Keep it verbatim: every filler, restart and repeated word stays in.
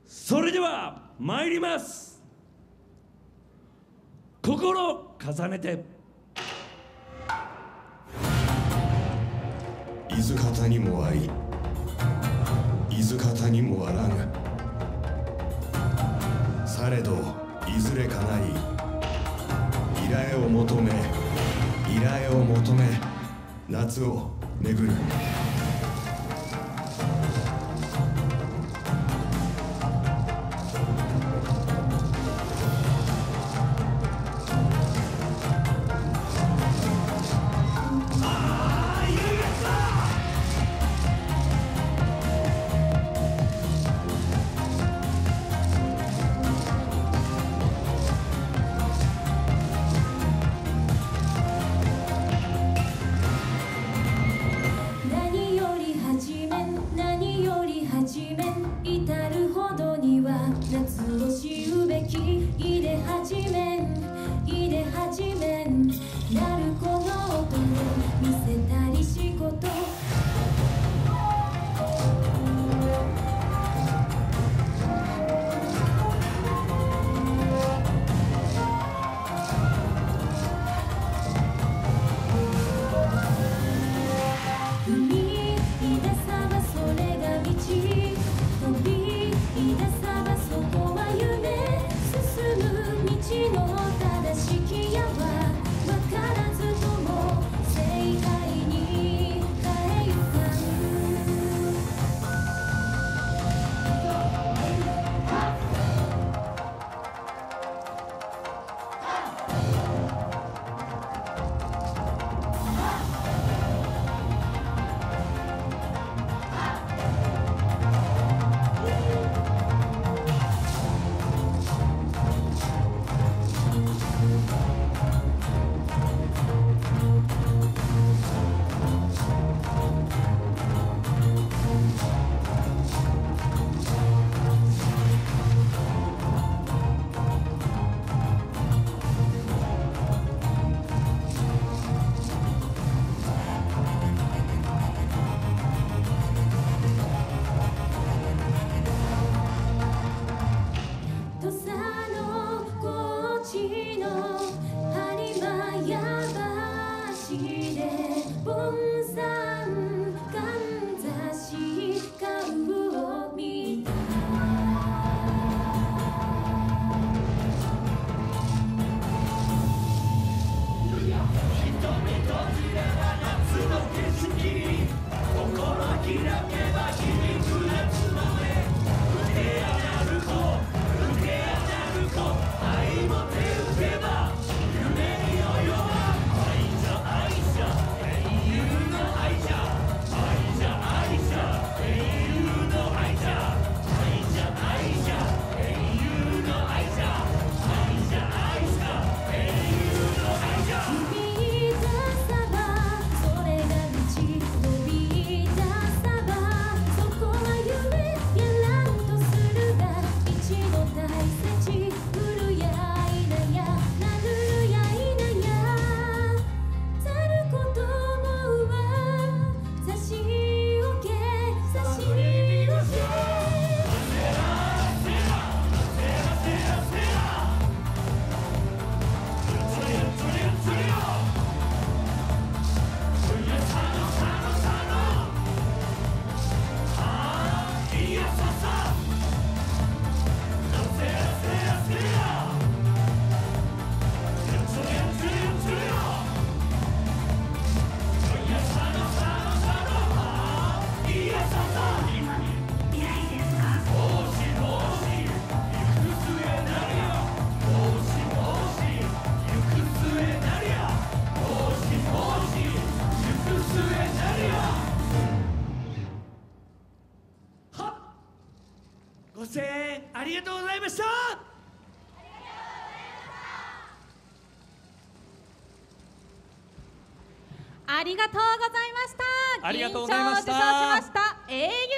それでは参ります。心重ねて。 伊豆方にもあり伊豆方にもあらぬ。されどいずれかなり依頼を求め依頼を求め夏を巡る。 至るほどには夏を知うべき。いで始めんいで始めんなるこの音を見せたり仕事。 ご声援ありがとうございました。 ありがとうございました。 ありがとうございました。 銀賞を受賞しました英雄